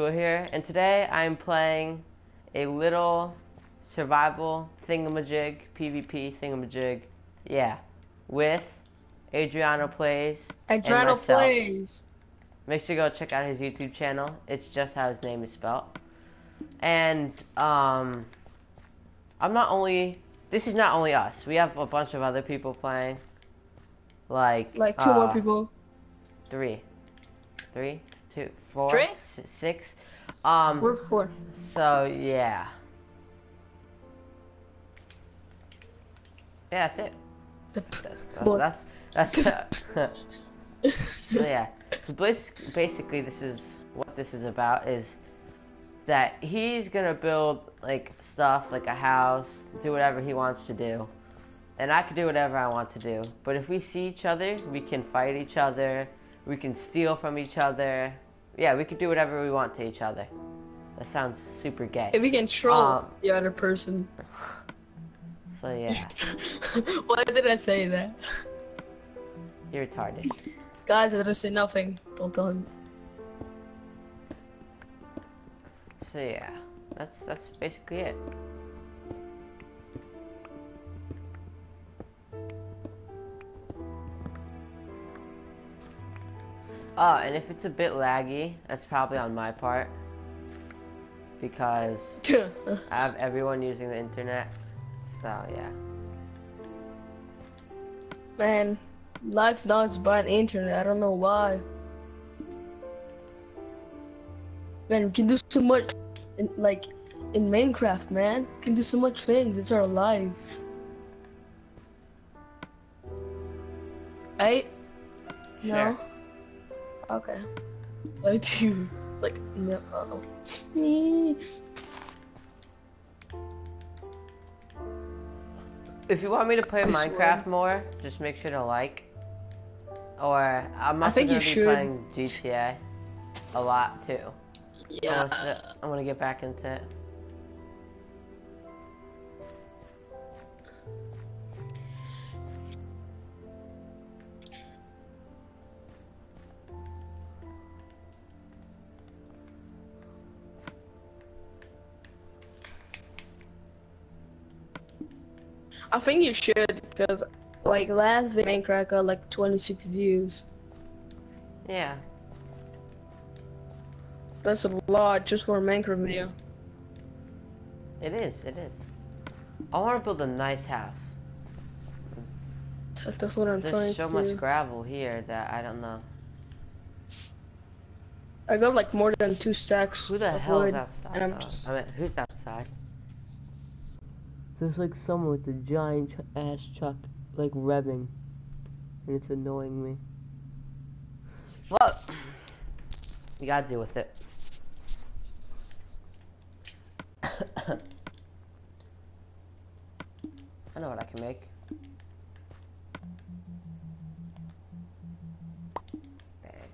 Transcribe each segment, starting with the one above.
Blue here, and today I'm playing a little survival thingamajig, PvP thingamajig, yeah, with Adriano Plays and Adriano myself. Plays. Make sure to go check out his YouTube channel. It's just how his name is spelled. And this is not only us. We have a bunch of other people playing. Like two more people. Three, two, four, Three? Six. We're four. So yeah. Yeah, that's it. That's it. So yeah. So basically, this is what this is about. Is that he's gonna build like stuff, like a house, do whatever he wants to do, and I can do whatever I want to do. But if we see each other, we can fight each other. We can steal from each other. Yeah, we can do whatever we want to each other. That sounds super gay. If we can troll the other person. So yeah. Why did I say that? You're retarded. Guys, I didn't say nothing. Don't tell him. So yeah, that's basically it. Oh, and if it's a bit laggy, that's probably on my part. Because I have everyone using the internet. So, yeah. Man, life now is by the internet. I don't know why. Man, we can do so much in Minecraft, man. We can do so much things. It's our life. Right? No? Sure. Okay. I do. Like, no. If you want me to play Minecraft more, just make sure to like. Or I'm also going to be playing GTA a lot too. Yeah. I'm gonna get back into it. I think you should, because like last video Minecraft got like 26 views. Yeah. That's a lot just for a Minecraft video. It is. I want to build a nice house. That's what I'm trying to do. There's so much gravel here that I don't know. I got like more than 2 stacks. Who the hell is outside? And I mean, who's outside? There's like someone with a giant ass truck, like revving, and it's annoying me. Well, you gotta deal with it. I know what I can make. Bang.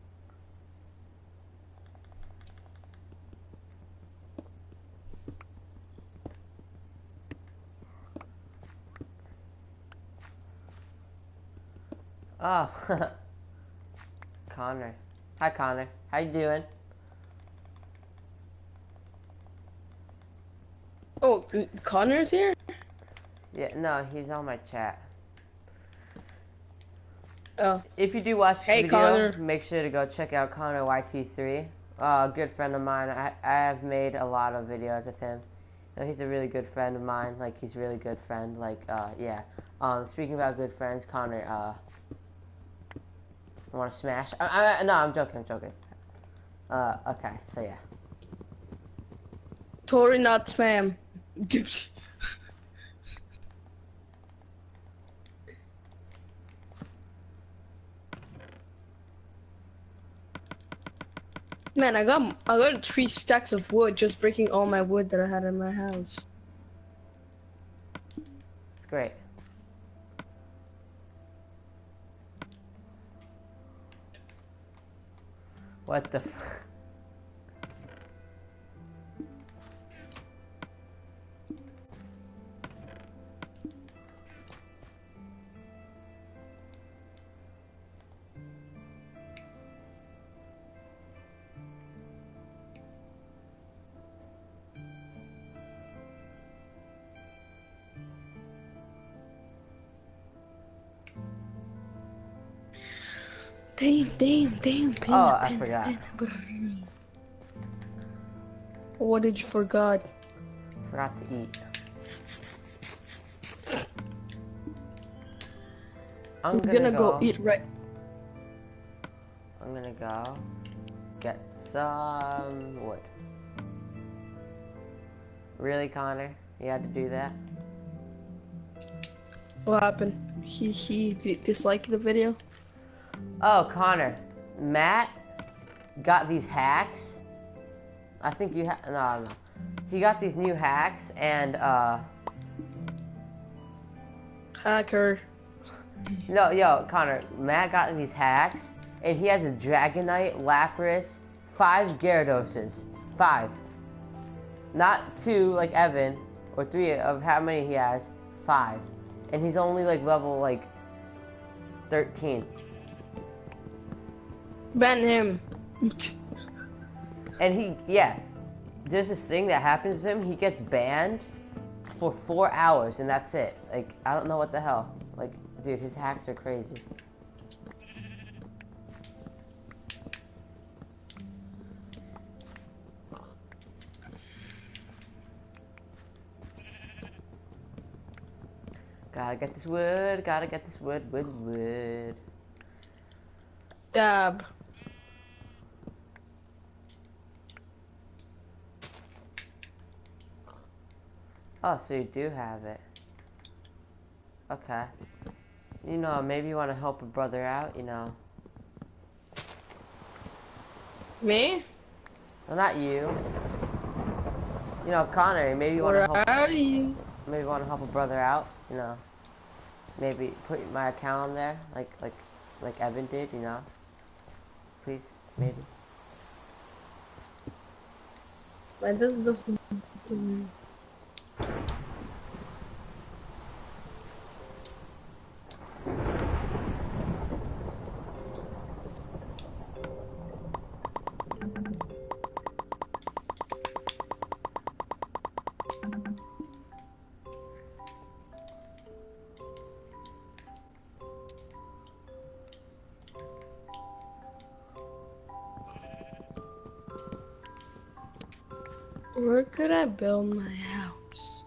Oh, Connor. Hi, Connor. How you doing? Oh, Connor's here? Yeah, no, he's on my chat. Oh. If you do watch the video, Connor. make sure to go check out Connor YT3. A good friend of mine. I have made a lot of videos with him. You know, he's a really good friend of mine. Like, he's a really good friend. Like, yeah. Speaking about good friends, Connor, want to smash? No, I'm joking. Okay, so yeah. Totally not spam. Dude. Man, I got 3 stacks of wood just breaking all my wood that I had in my house. It's great. What the f- Damn. Oh, I forgot. What did you forgot? Forgot to eat. I'm gonna go eat right. I'm gonna go get some wood. Really, Connor? You had to do that? What happened? He disliked the video? Oh, Connor. Matt got these hacks. I think you no. He got these new hacks and Hacker. No, yo, Connor, Matt got these hacks, and he has a Dragonite, Lapras, 5 Gyarados. 5. Not 2 like Evan, or 3 of how many he has. 5. And he's only like level like 13. Ban him. And there's this thing that happens to him, he gets banned for 4 hours, and that's it. Like, I don't know what the hell. Like, dude, his hacks are crazy. Gotta get this wood. Dab. Oh, so you do have it. Okay. You know, maybe you want to help a brother out, you know. Me? Well, not you. You know, Connor, maybe you want to help. Where are you? Maybe you want to help a brother out, you know. Maybe put my account on there, like Evan did, you know. Please, maybe. Like this doesn't do me. Where could I build my house?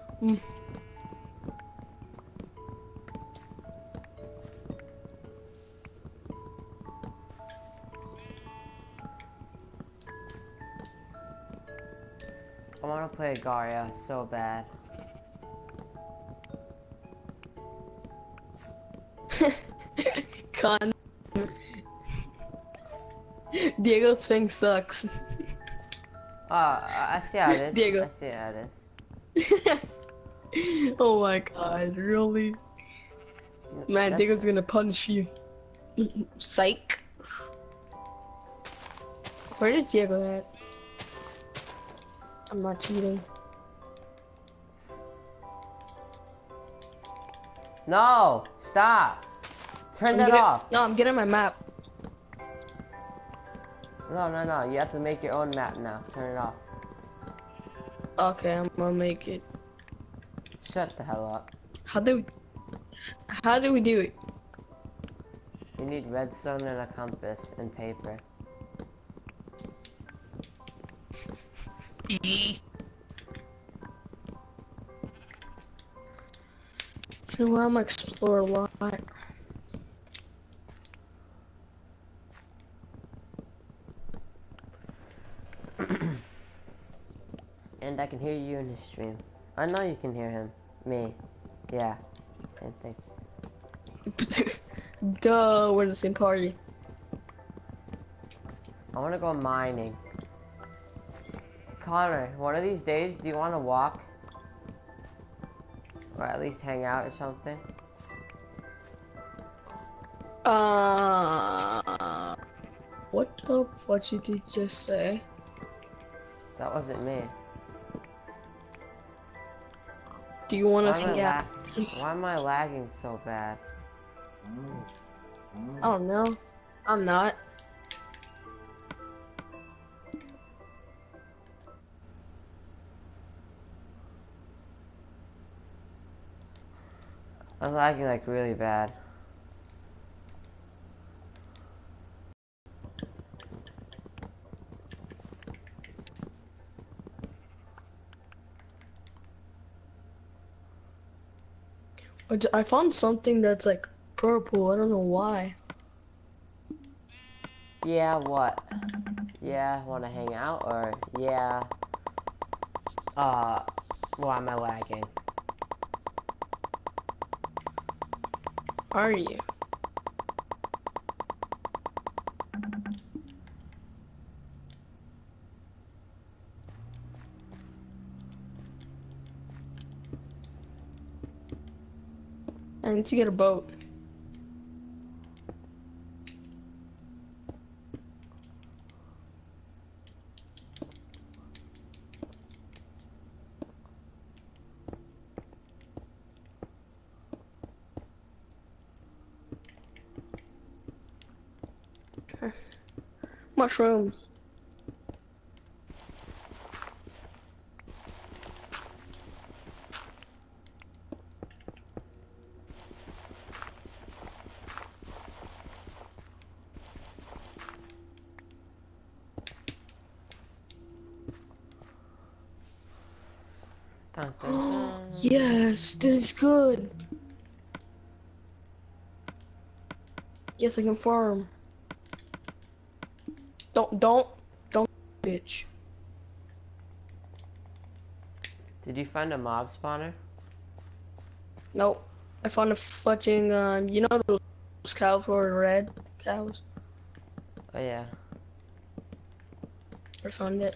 I want to play Agaria so bad. Con. Diego's thing sucks. I see how it is. Diego. I see how it is. Oh my god, really? Man, Diego's gonna punish you. Psych. Where is Diego at? I'm not cheating. No! Stop! Turn that off! No, I'm getting my map. No. You have to make your own map now. Turn it off. Okay, I'm gonna make it. Shut the hell up. How do we do it? You need redstone and a compass and paper. You know, I'm gonna explore a lot. And I can hear you in his stream. I know you can hear him. Me. Yeah. Same thing. Duh, we're in the same party. I want to go mining. Connor, one of these days, do you want to walk? Or at least hang out or something? What the fuck did you just say? That wasn't me. Do you want to hang out? Why am I lagging so bad? I don't know. I'm not. I'm lagging like really bad. I found something that's like purple. I don't know why. Yeah, what? Yeah, wanna hang out, or yeah, uh, why am I lagging? Are you? I need to get a boat. Mushrooms. Dun, dun, dun. Yes, this is good. Yes, I can farm. Don't, bitch. Did you find a mob spawner? Nope. I found a fudging, you know those cows were red cows? Oh yeah. I found it.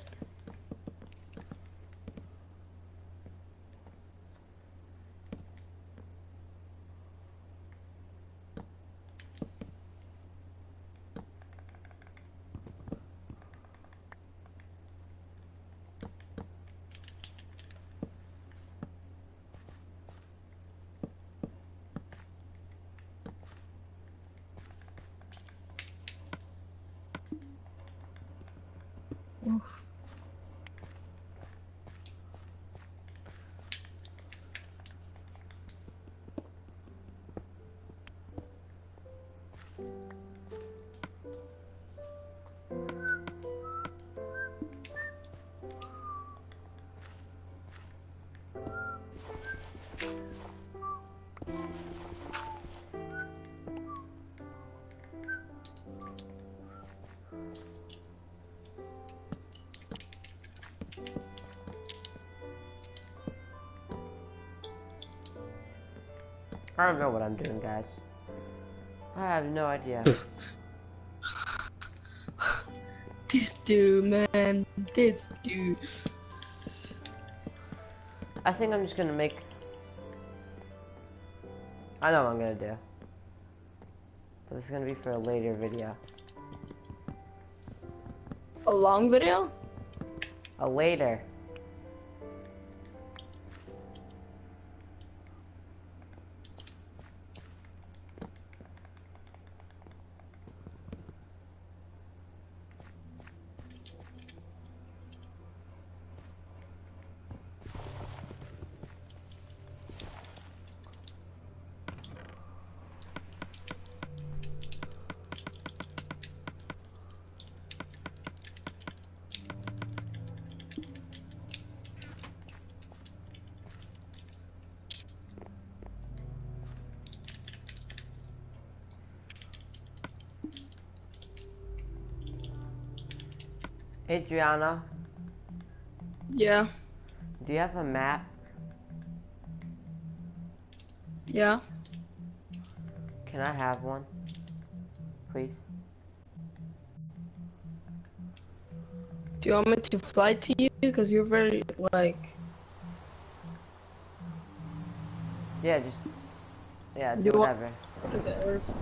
Oof. I don't know what I'm doing, guys. I have no idea. This dude, man. This dude. I think I'm just gonna make... I know what I'm gonna do. But it's gonna be for a later video. A long video? A later. Adriana, Yeah. do you have a map? Yeah. Can I have one? Please? Do you want me to fly to you? Because you're very, like... Yeah, just... Yeah, do You want whatever. to the earth?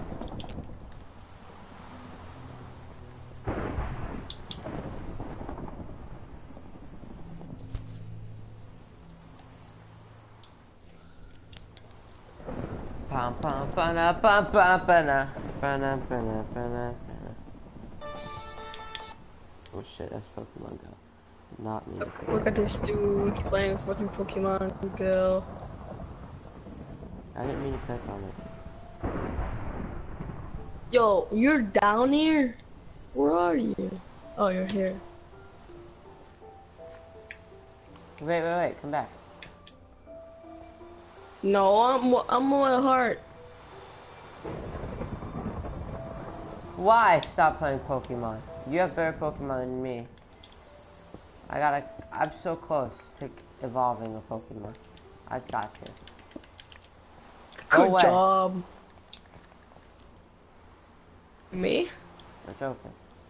Pam pam pana pam pam pana pana pana pana pana. Oh shit, that's Pokemon Go. Not me to click Look at that. this dude playing fucking Pokemon Go. I didn't mean to click on it. Yo, you're down here? Where are you? Oh, you're here. Wait, come back. No, I'm on heart. Why stop playing Pokemon? You have better Pokemon than me. I'm so close to evolving a Pokemon. I got to. Go Good away. job. Me? I'm joking.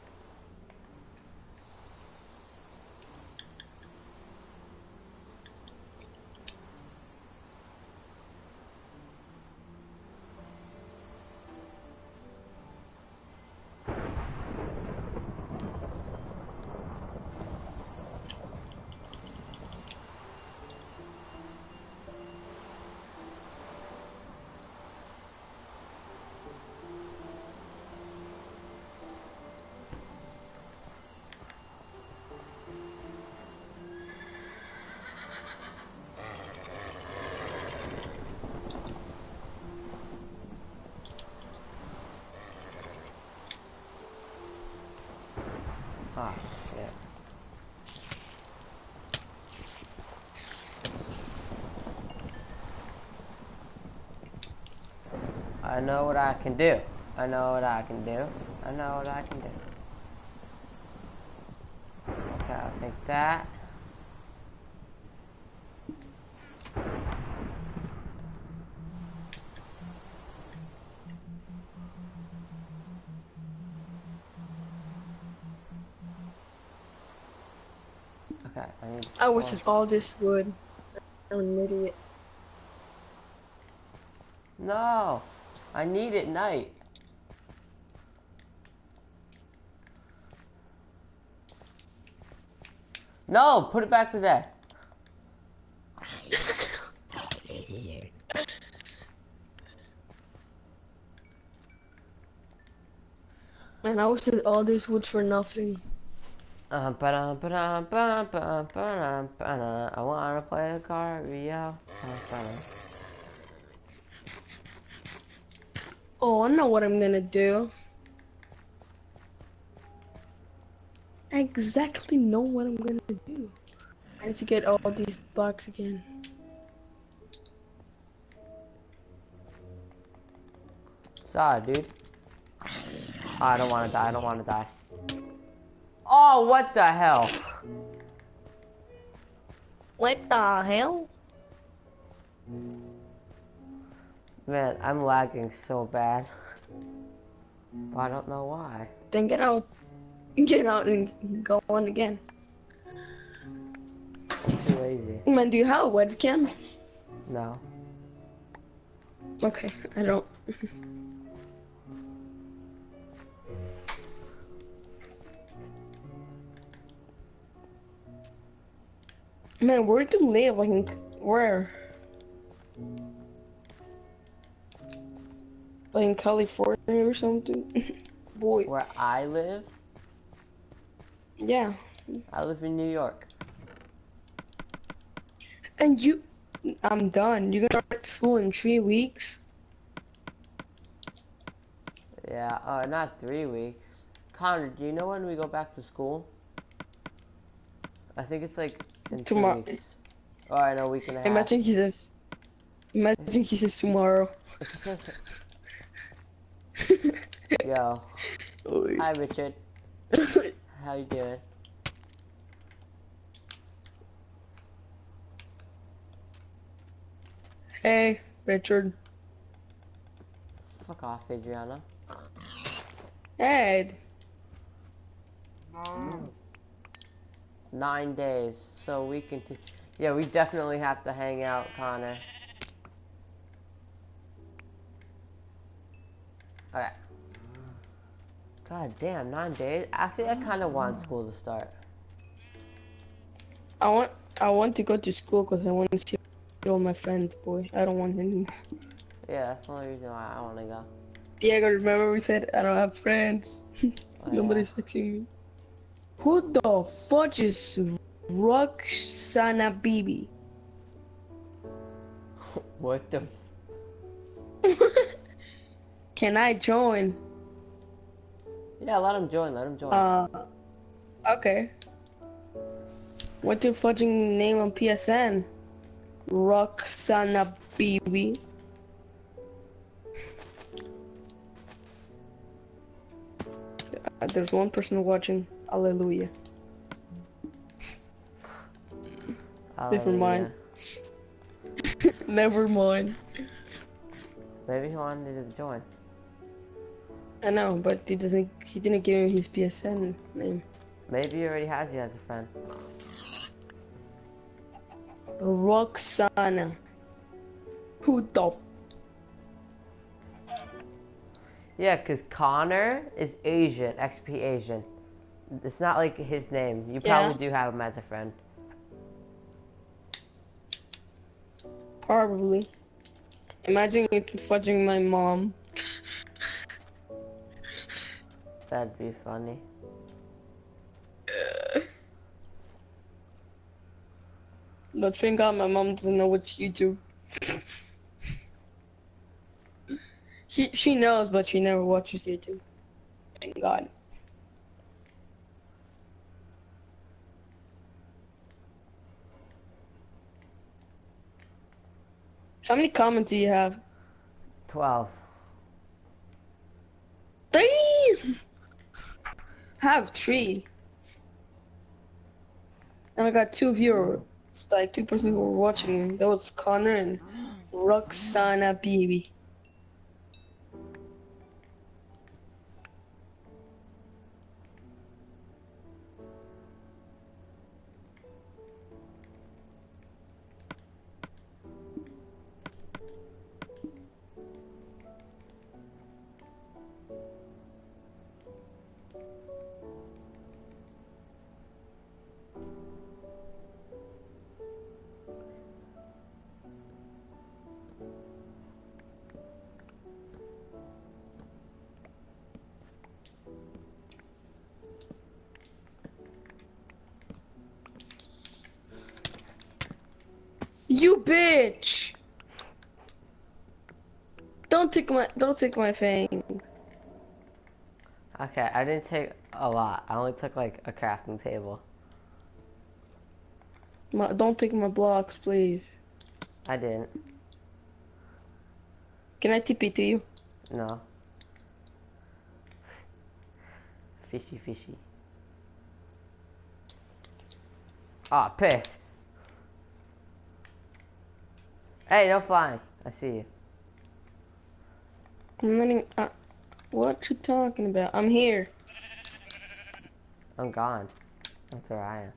Ah, shit. I know what I can do. I know what I can do. I know what I can do. Okay, I'll take that. Okay, I need. I wasted all this wood. I'm an idiot. No, I need it night. No, put it back to there. Man, I wasted all this wood for nothing. I wanna play a Gario. Oh, I know what I'm gonna do. I exactly know what I'm gonna do. I need to get all these blocks again. Sorry, dude. Oh, I don't wanna die, I don't wanna die. Oh, what the hell? What the hell? Man, I'm lagging so bad. But I don't know why. Then get out and go on again. I'm too lazy. Man, do you have a webcam? No. Okay, I don't. Man, where do you live? Like, where? Like in California or something? Boy. Where I live? Yeah. I live in New York. And I'm done. You're gonna start school in 3 weeks? Yeah, not 3 weeks. Connor, do you know when we go back to school? I think it's like in 2 Tomorrow. weeks. Oh, I know, a week and a half. Imagine he says tomorrow. Yo. Hi, Richard. How you doing? Hey, Richard. Fuck off, Adriana. Hey. 9 days, so we can. Yeah, we definitely have to hang out, Connor. Okay. God damn, 9 days. Actually, I kind of want school to start. I want to go to school because I want to see all my friends, boy. I don't want any. Yeah, that's the only reason why I want to go. Diego, remember we said I don't have friends. Oh, Nobody's texting me. Who the fuck is Roxana Bibi? What the? Can I join? Yeah, let him join. Let him join. Okay. What's your fucking name on PSN? Roxana baby. There's one person watching. Hallelujah. Never mind. Never mind. Maybe he wanted to join. I know, but he didn't give me his PSN name. Maybe he already has you as a friend. Roxana. Who the? Yeah, because Connor is Asian, XP Asian. It's not like his name. You probably do have him as a friend. Probably. Imagine you fudging my mom. That'd be funny. But thank God my mom doesn't know what you do. She knows, but she never watches YouTube. Thank God. How many comments do you have? 12. 3. I have 3. And I got 2 viewers. It's like 2 people who were watching me. That was Connor and Roxana baby. You bitch! Don't take my fang. Okay, I didn't take a lot. I only took like a crafting table. Don't take my blocks, please. I didn't. Can I TP to you? No. Fishy, fishy. Ah, piss. Hey, no flying. I see you. I'm letting. What you talking about? I'm here. I'm gone. That's where I am.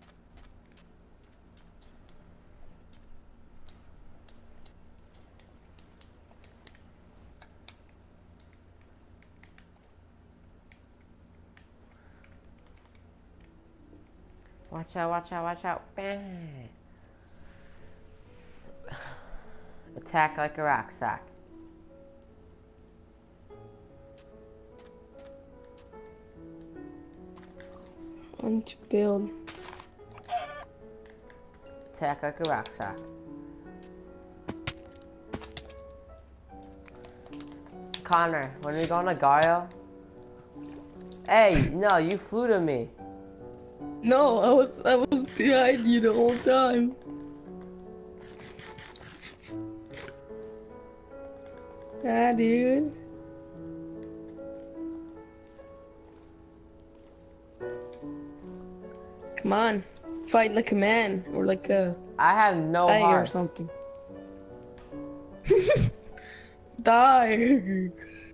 Watch out, watch out, watch out. Bang. Attack like a rucksack. I want to build. Attack like a rucksack. Connor, when we going to Gario? Hey, no, you flew to me. No, I was behind you the whole time. Ah, dude. Come on, fight like a man or like a I have no tiger heart. or something. Die.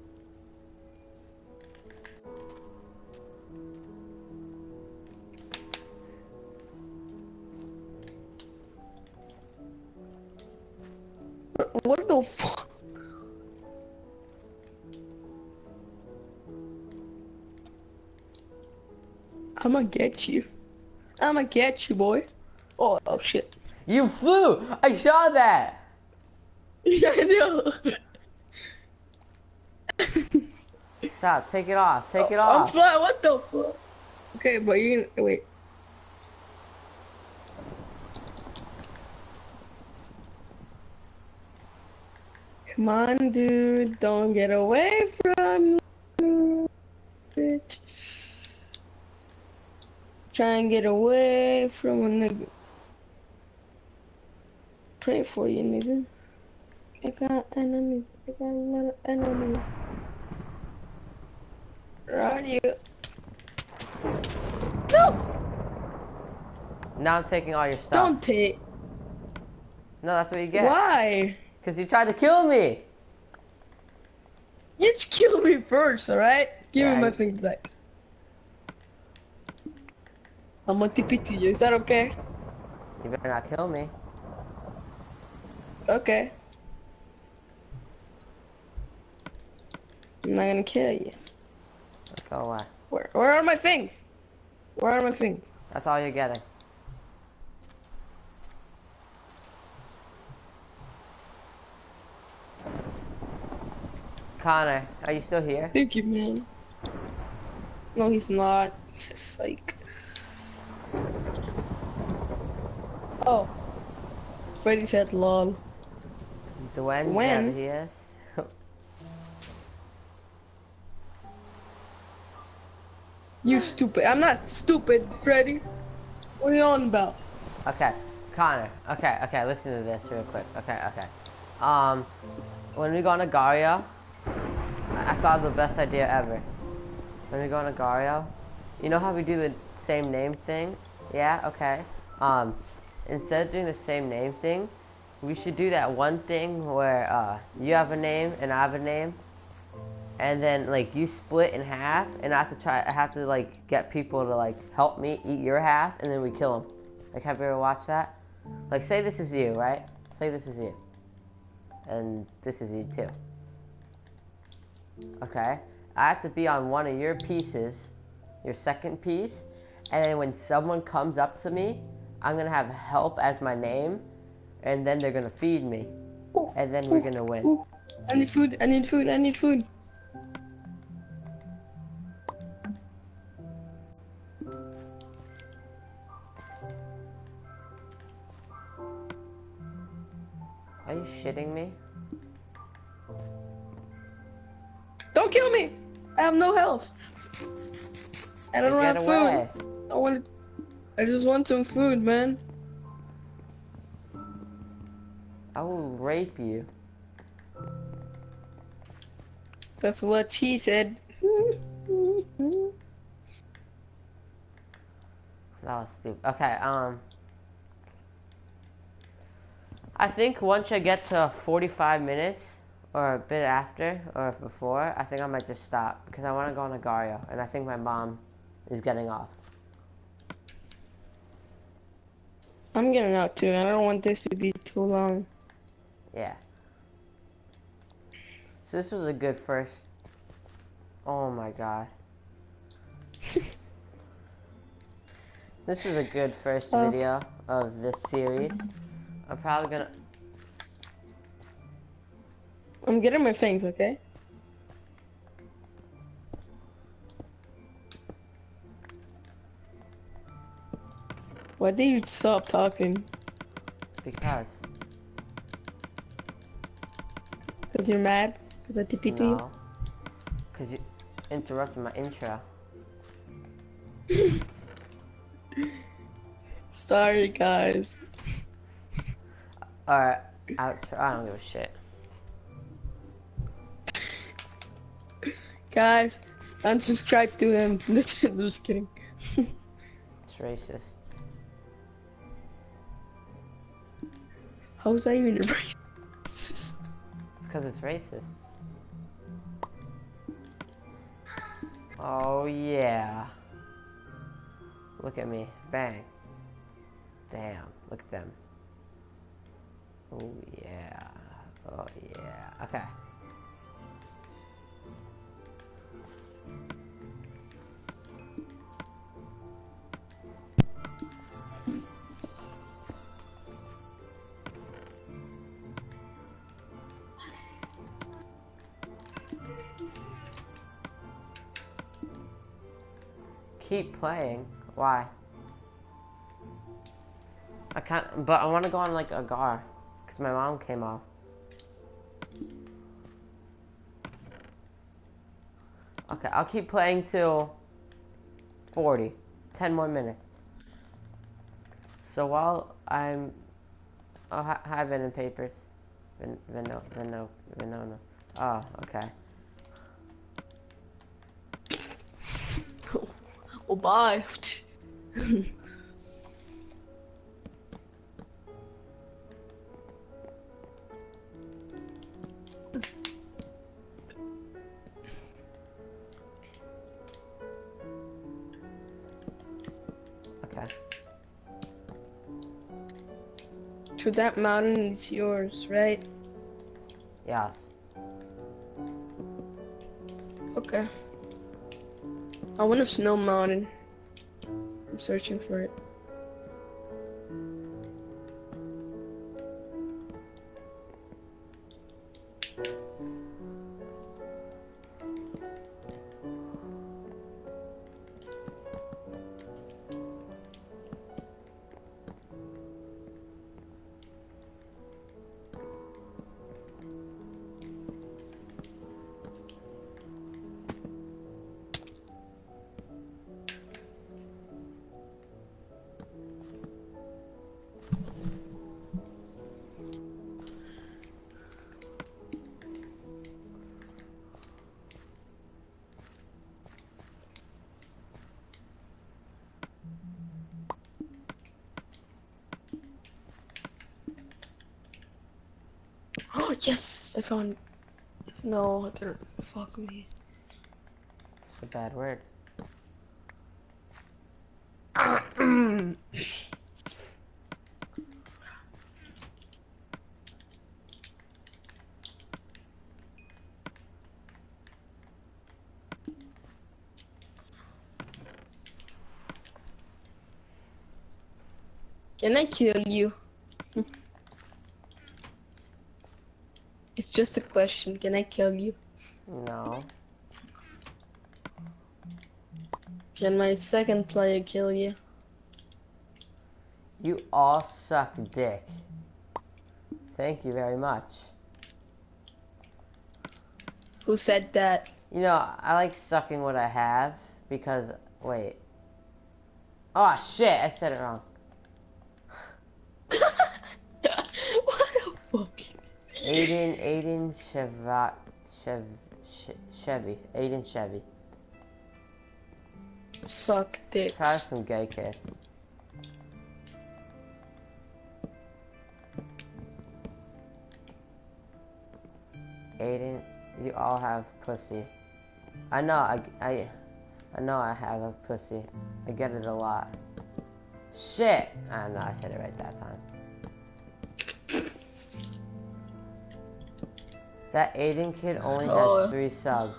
What the fuck? I'ma get you. I'ma get you, boy. Oh shit. You flew! I saw that! Yeah, I know. Stop, take it off, take it I'm off. flying. What the fuck? Okay, but you can wait. Come on, dude. Don't get away from me, bitch. Try and get away from a nigga. Pray for you, nigga. I got enemies. I got a lot of enemies. Right here. No! Now I'm taking all your stuff. Don't take. No, that's what you get. Why? Because you tried to kill me. You kill me first, alright? Give Yeah, me my things back. I'm gonna TP to you. Is that okay? You better not kill me. Okay. I'm not gonna kill you. Go away. Where are my things? Where are my things? That's all you're getting. Connor, are you still here? Thank you, man. No, he's not. Just like. Oh. Freddy said lol. When? When? Yeah, he is. You stupid. I'm not stupid, Freddy. What are you on about? Okay, Connor. Okay, listen to this real quick. Okay. When we go on Agario, I thought of the best idea ever. When we go on Agario, you know how we do the same name thing? Yeah, okay. Instead of doing the same name thing, we should do that one thing where you have a name and I have a name, and then like you split in half, and I have to like get people to like help me eat your half, and then we kill them. Like, have you ever watched that? Like, say this is you, right? Say this is you, and this is you too. Okay, I have to be on one of your pieces, your second piece, and then when someone comes up to me, I'm gonna have help as my name, and then they're gonna feed me, and then we're gonna win. I need food. I need food. I need food. Are you shitting me? Don't kill me. I have no health. I don't Get have away. food. I just want some food, man. I will rape you. That's what she said. That was stupid. Okay, I think once I get to 45 minutes, or a bit after, or before, I think I might just stop, because I want to go on Agario, and I think my mom is getting off. I'm getting out too. I don't want this to be too long. Yeah. So this was a good first. Oh my god. This was a good first video of this series. I'm probably gonna... I'm getting my things, okay? Why did you stop talking? Because. Because you're mad? Because I TP to you? No. Because you interrupted my intro. Sorry, guys. Alright, outro. I don't give a shit. Guys, unsubscribe to him. Listen, I'm just kidding. It's racist. How is that even racist? It's because it's racist. Oh yeah. Look at me. Bang. Damn. Look at them. Oh yeah. Oh yeah. Okay. Keep playing. Why? I can't, but I want to go on like a gar, because my mom came off. Okay, I'll keep playing till 40. 10 more minutes. So while I'm Oh, hi, Venom Papers. Venona. Oh, okay. Oh, bye. Okay. So that mountain is yours, right? Yes. Okay. I want a snow mountain. I'm searching for it. Oh, yes! I found... No, I didn't. Fuck me. It's a bad word. Can I kill you? It's just a question. Can I kill you? No. Can my second player kill you? You all suck dick. Thank you very much. Who said that? You know, I like sucking what I have because, wait. Oh shit, I said it wrong. What the fuck? Aiden Chevy. Aiden Chevy. Suck dicks. Try some gay kid. Aiden, you all have pussy. I know, I know I have a pussy. I get it a lot. Shit! I know, I said it right that time. That Aiden kid only has 3 subs.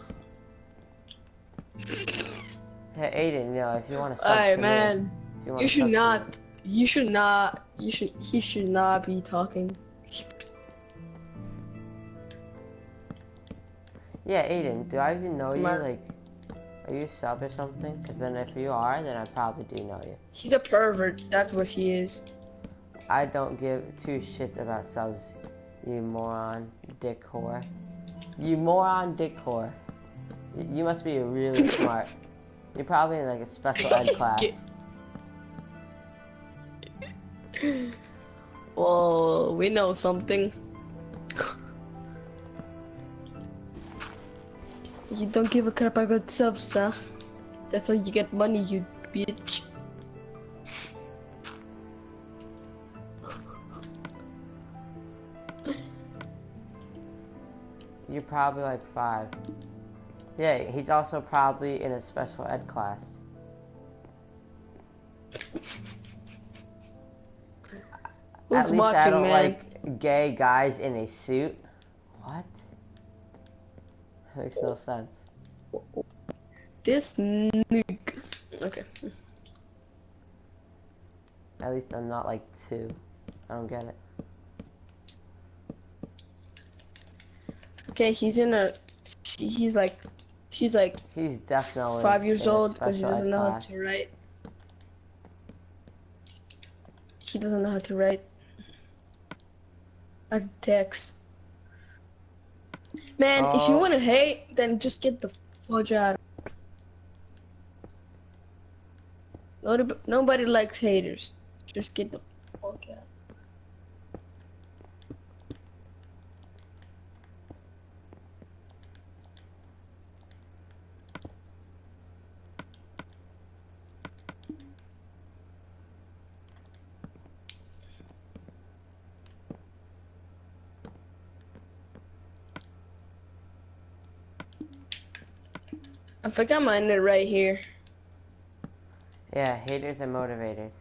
Hey Aiden, you know, if you want to sub Alright, to man. me, if you want You to should sub not. to me. He should not be talking. Yeah, Aiden, do I even know you? Man. Like, are you a sub or something? Because then if you are, then I probably do know you. He's a pervert. That's what he is. I don't give 2 shits about subs, you moron, dick whore. You moron, dick whore. You must be really smart. You're probably in like a special ed class. Well, we know something. You don't give a crap about subs, huh? That's how you get money, you bitch. You're probably like 5. Yeah, he's also probably in a special ed class. At Who's least I watching, don't man? like gay guys in a suit. What? That makes no sense. This nigga. Okay. At least I'm not like 2. I don't get it. Okay, he's like He's definitely 5 years in a old because he special doesn't ed know how class. to write. He doesn't know how to write a text. Man, if you Oh, want to hate, then just get the fudge out. Nobody likes haters. Just get the fuck out. I think I'm ending it right here. Yeah, haters and motivators.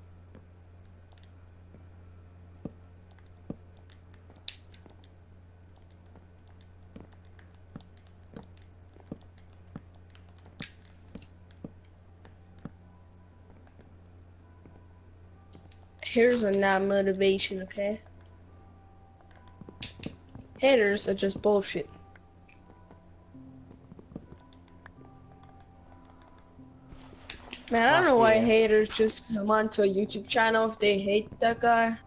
Haters are not motivation, okay? Haters are just bullshit. Man, I don't Fuck know why you. haters just come onto a YouTube channel if they hate that guy.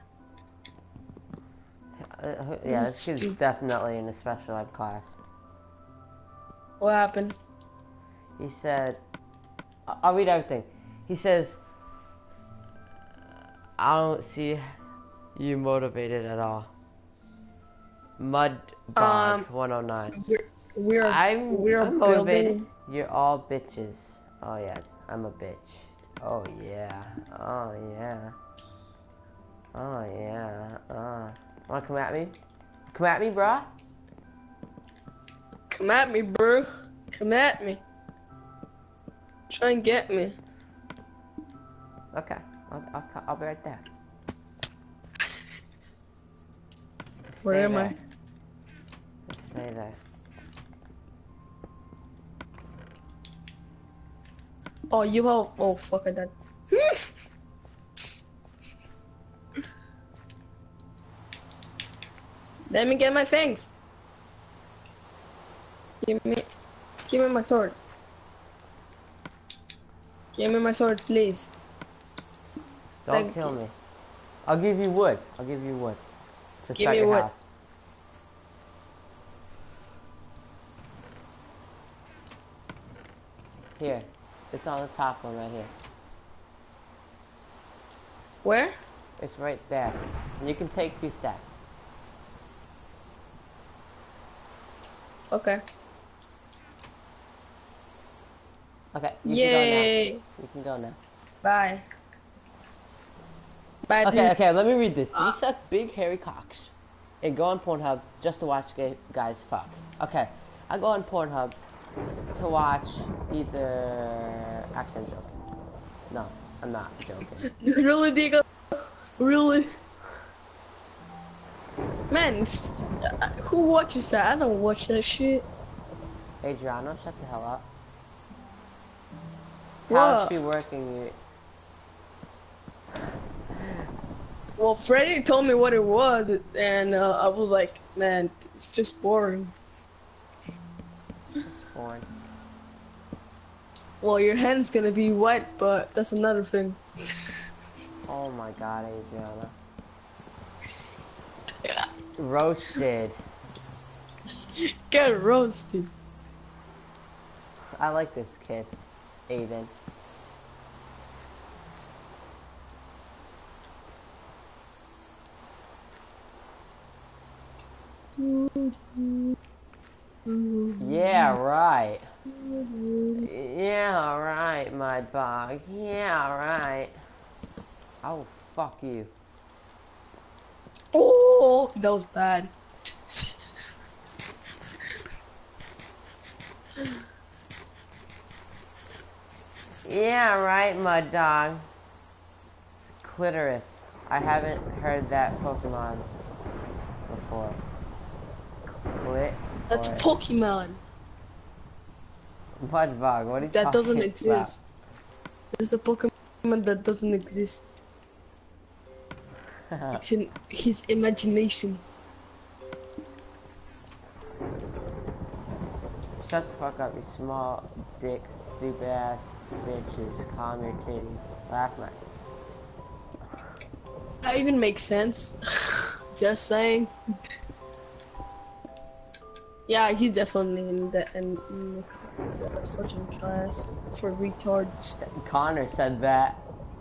Yeah, This is this kid's stupid. definitely in a special ed class. What happened? He said, I'll read everything. He says, I don't see you motivated at all. Mudbog 109. We're we're I'm motivated. building. You're all bitches. Oh yeah, I'm a bitch. Oh yeah. Oh yeah. Oh yeah. Wanna come at me? Come at me, bruh? Come at me, bro. Come at me. Try and get me. Okay. I'll be right there. Where Stay am there. I? Stay there. Oh, you have. Oh, fuck, I died. Let me get my things. Give me my sword. Give me my sword, please. Don't Thank kill you. me. I'll give you wood. I'll give you wood. To Give start me your wood. house. Here. It's on the top one right here. Where? It's right there. And you can take 2 steps. Okay. Okay, you can go now. Yay! You can go now. Bye. Bye, Okay, dude. okay, let me read this. You suck big hairy cocks. And go on Pornhub just to watch guys fuck. Okay, I go on Pornhub to watch either... Actually, I'm joking. No, I'm not joking. Really, Diego? Really? Man, who watches that? I don't watch that shit. Adriano, shut the hell up. How's What? she working you? Well, Freddie told me what it was, and I was like, man, it's just boring. Porn. Well, your hand's gonna be wet, but that's another thing. Oh my god, Adriana. Roasted. Get roasted. I like this kid, Aiden. Yeah, right. Yeah, right, my dog. Yeah, right. Oh, fuck you. Oh, that was bad. Yeah, right, mud dog. Clitoris. I haven't heard that Pokemon before. That's Clitoris. Pokemon. Mudbug, what are you That doesn't talking exist. There's a Pokemon that doesn't exist. about? It's in his imagination. Shut the fuck up, you small dick, stupid ass bitches. Calm your titties. Laugh my. That even makes sense. Just saying. Yeah, he's definitely in that fucking class for retards. Connor said that.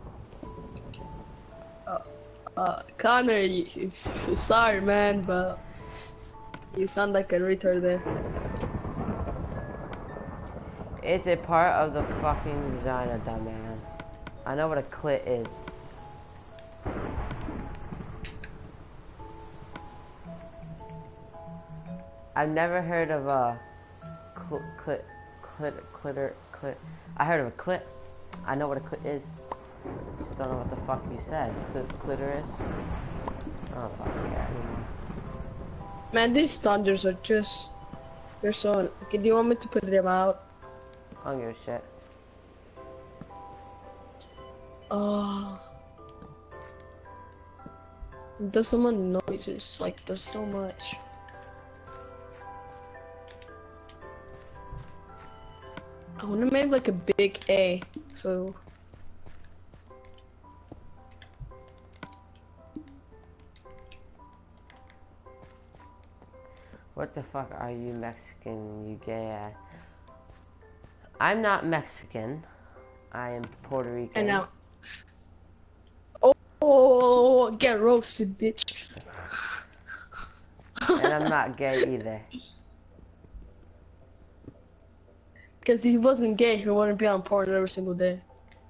Connor, sorry man, but you sound like a retard there. It's a part of the fucking vagina, dumbass. I know what a clit is. I've never heard of a I heard of a clit. I know what a clit is. Just don't know what the fuck you said. Clitoris? I don't fucking care anymore. Man, these thunders are just... They're so... Okay, do you want me to put them out? I don't give a shit. Oh... There's so much noises, like there's so much. I wanna make like a big A, so... What the fuck are you Mexican, you gay ass? I'm not Mexican. I am Puerto Rican. And now... Oh, get roasted, bitch. And I'm not gay either. Cause he wasn't gay, he wouldn't be on porn every single day.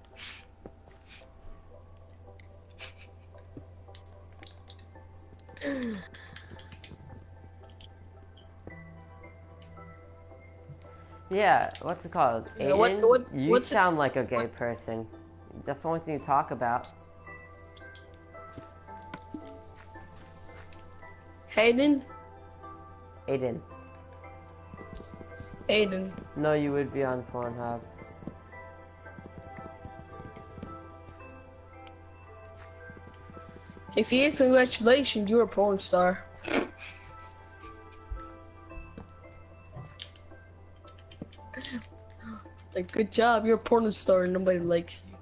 Yeah, what's it called? Yeah, Aiden? You what's sound like a gay person. That's the only thing you talk about. Hayden? Aiden. Aiden. No, you would be on Pornhub. If he is, congratulations, you're a porn star. Like, good job, you're a porn star and nobody likes you.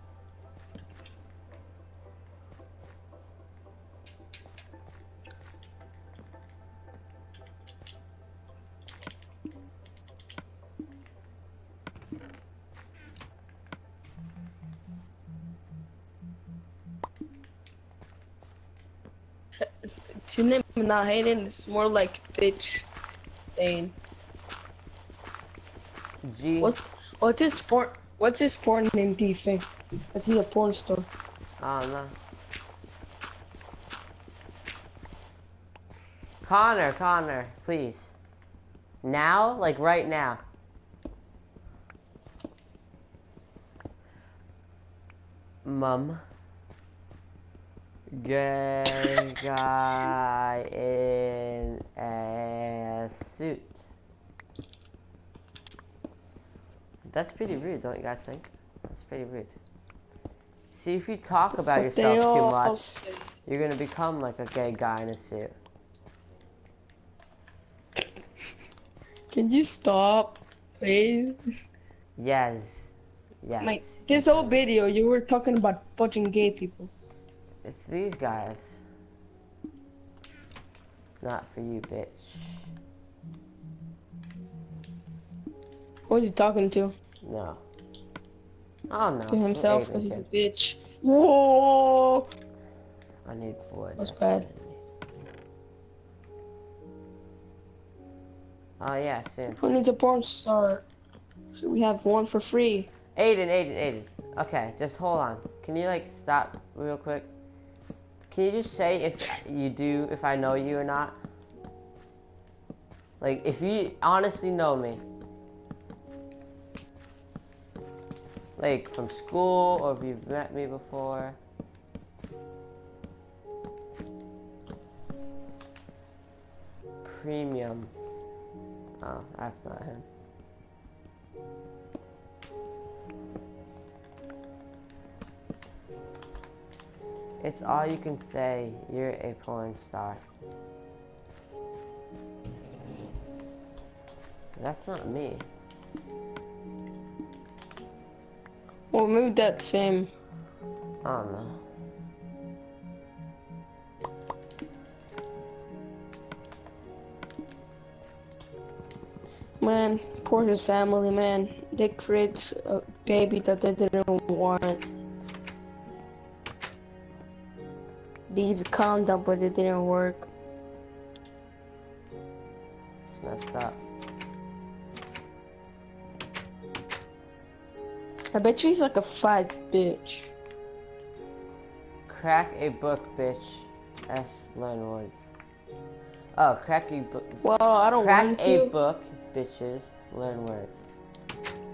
His name is not Hayden, it's more like bitch Dane. G. What's his porn name, do you think? Is he a porn star? I don't know. Connor, please. Now? Like right now. Mum. Gay guy in a suit. That's pretty rude, don't you guys think? That's pretty rude. See, if you talk about yourself too much, you're gonna become like a gay guy in a suit. Can you stop, please? Yes. Yes. Like, this whole video, you were talking about fucking gay people. It's these guys. Not for you, bitch. Who are you talking to? No. Oh no. To himself, Aiden because he's a kid. bitch. Whoa! I need wood. That's bad. Oh yeah, soon. Who needs a porn star? We have one for free. Aiden. Okay, just hold on. Can you like stop real quick? Can you just say if I know you or not? Like, if you honestly know me. Like, from school, or if you've met me before. Premium. Oh, that's not him. It's all you can say. You're a porn star. That's not me. Well, maybe that's him. I don't know. Man, poor his family, man. They create a baby that they didn't want. They used a condom, but it didn't work. It's messed up. I bet you he's like a fat bitch. Crack a book, bitch. S. Learn words. Oh, crack a book. Well, I don't want Crack a to. book, bitches. Learn words.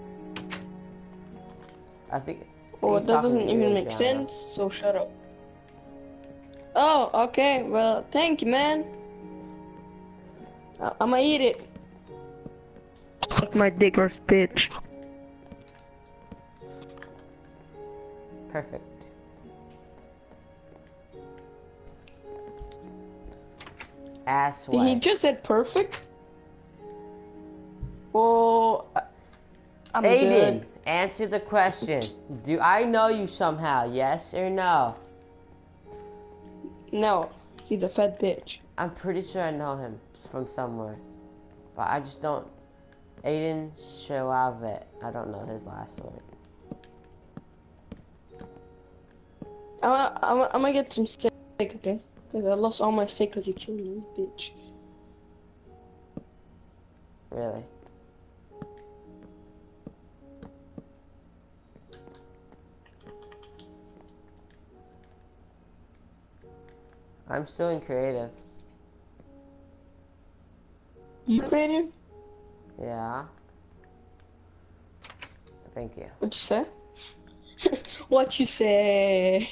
I think Well, he's that talking doesn't to you, even make Adriana. sense, so shut up. Oh, okay, well, thank you, man. I'ma eat it. Fuck my diggers, bitch. Perfect. Ass He wife. just said perfect? Well, I'm Aiden, good. answer the question. Do I know you somehow? Yes or no? No, he's a fat bitch. I'm pretty sure I know him from somewhere. But I just don't. Aiden Shawave. I don't know his last word. I'm gonna get some steak, okay? Because I lost all my steak because he killed me, bitch. Really? I'm still in creative. You creative? Yeah. Thank you. What you say? What you say?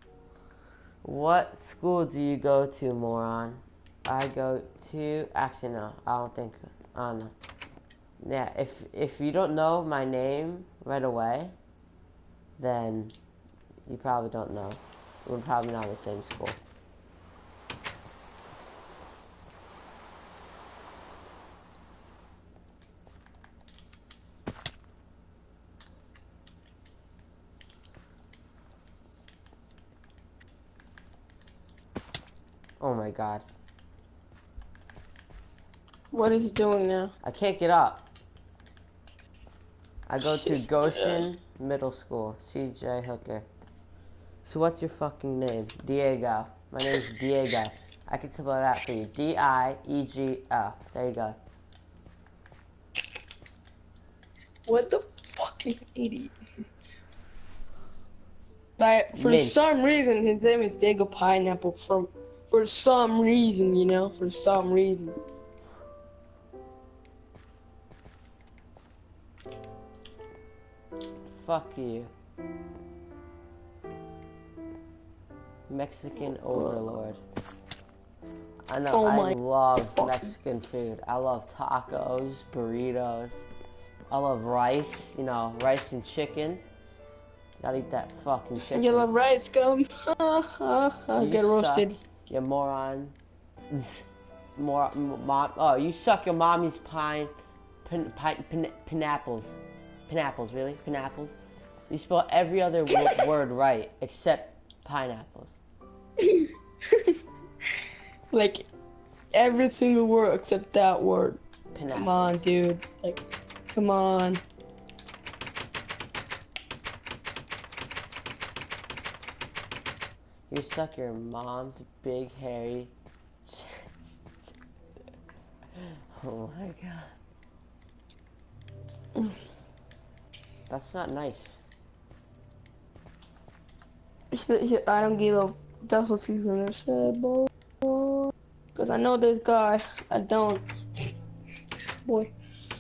What school do you go to, moron? I go to. Actually, no. I don't think. I don't know. Yeah. If you don't know my name right away, then you probably don't know. We're probably not in the same school. Oh my god. What is he doing now? I can't get up. I go to Goshen Middle School. CJ Hooker. So what's your fucking name? Diego. My name's Diego. I can spell it out for you. D-I-E-G-O. There you go. What the fucking idiot? Like, for Mint. some reason, his name is Diego Pineapple. For some reason, you know, for some reason. Fuck you. Mexican overlord. I know, Oh I my love fucking- Mexican food. I love tacos, burritos. I love rice, you know, rice and chicken. Gotta eat that fucking chicken. You love rice gum? You Get roasted. suck, you moron. Oh, you suck your mommy's pineapples. Pineapples, really? Pineapples? You spell every other word right except pineapples. Like, every single word except that word. Pineapple. Come on, dude. Like, come on. You suck your mom's big hairy Oh my god. That's not nice. I don't give a. That's what he's gonna say, boy. Cause I know this guy. I don't. Boy.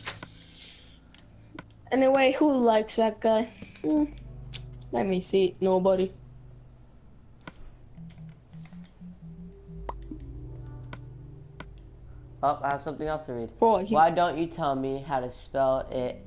Anyway, who likes that guy? Let me see. Nobody. Oh, I have something else to read. Boy, Why don't you tell me how to spell it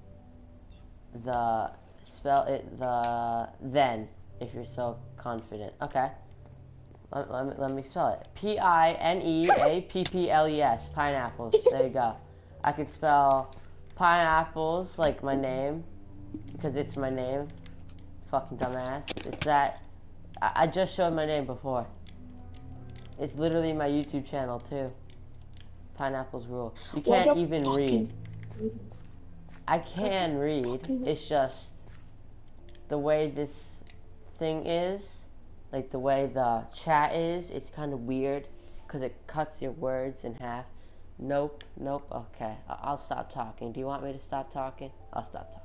then if you're so confident? Okay. Let me spell it. Pineapples. Pineapples. There you go. I could spell pineapples like my name because it's my name. Fucking dumbass. It's that. I just showed my name before. It's literally my YouTube channel too. Pineapples rule. You can't even read. I can read. It's just the way this thing is, like the way the chat is. It's kind of weird because it cuts your words in half. Nope. Okay, I'll stop talking. Do you want me to stop talking? I'll stop talking.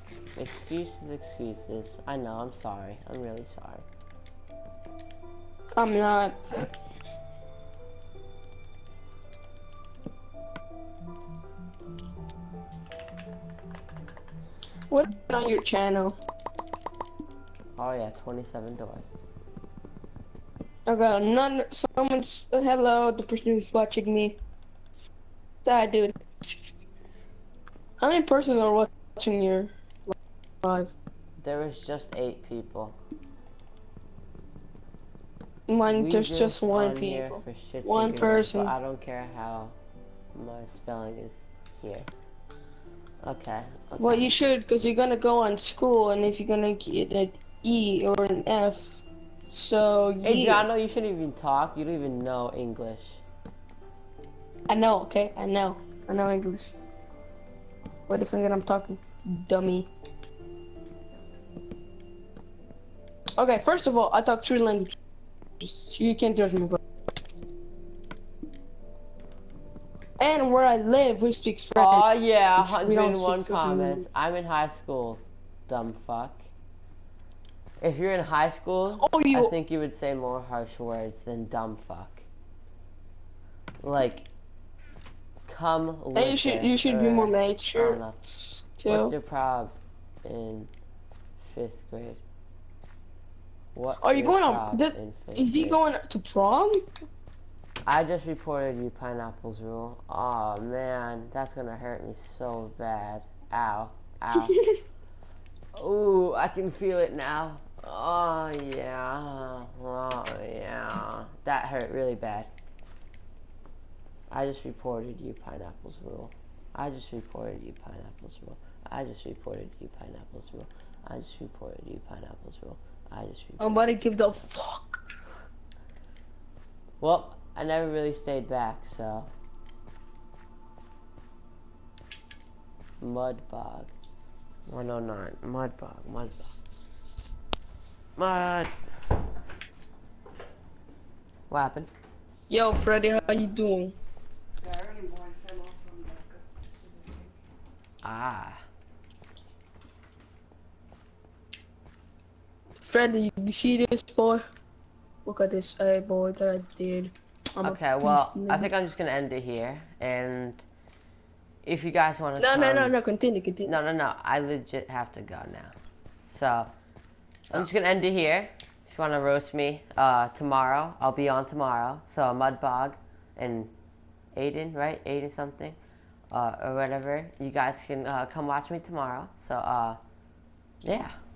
Excuses. I know, I'm sorry. I'm really sorry. I'm not. What on your channel? Oh yeah, 27 doors. I got none. Someone's hello. The person who's watching me. Sad dude. How many persons are watching your live? There was just 8 people. Mine, We there's just one on here people. for shits One and giggles, but person. I don't care how my spelling is here. Okay. Well, Okay. you should, because you're gonna go on school, and if you're gonna get an E or an F, so Hey, yeah. John, you shouldn't even talk. You don't even know English. I know, okay? I know English. What if I'm talking? Dummy. Okay, first of all, I talk 3 languages. You can't judge me, bro. And where I live, we speak French. Oh yeah, We don't speak 101 such a language. comments. I'm in high school, dumb fuck. If you're in high school, Oh, I think you would say more harsh words than dumb fuck. Like, come Hey, liquor, you should be or, more I don't mature, know. too. What's your prob in 5th grade? What's Are you your going prob on? in 5th Is he grade? going to prom? I just reported you Pineapple's Rule. Oh man, that's gonna hurt me so bad. Ow. Ow. Ooh, I can feel it now. Oh yeah. Oh yeah. That hurt really bad. I just reported you Pineapple's Rule. I just reported you Pineapple's Rule. I just reported you Pineapple's Rule. I just reported you Pineapple's Rule. I just reported. I'm about to give the fuck. Well, I never really stayed back, so. Mudbog. 109. Mudbog. Mudbog. Mud. What happened? Yo, Freddy, how you doing? Ah. Freddy, you see this boy? Look at this, hey boy, that I did. Okay, well, I think I'm just gonna end it here, and if you guys want to No, continue. No, I legit have to go now. So, I'm just gonna end it here. If you want to roast me, tomorrow, I'll be on tomorrow. So, Mudbog and Aiden, right? Aiden something, or whatever. You guys can, come watch me tomorrow. So, yeah.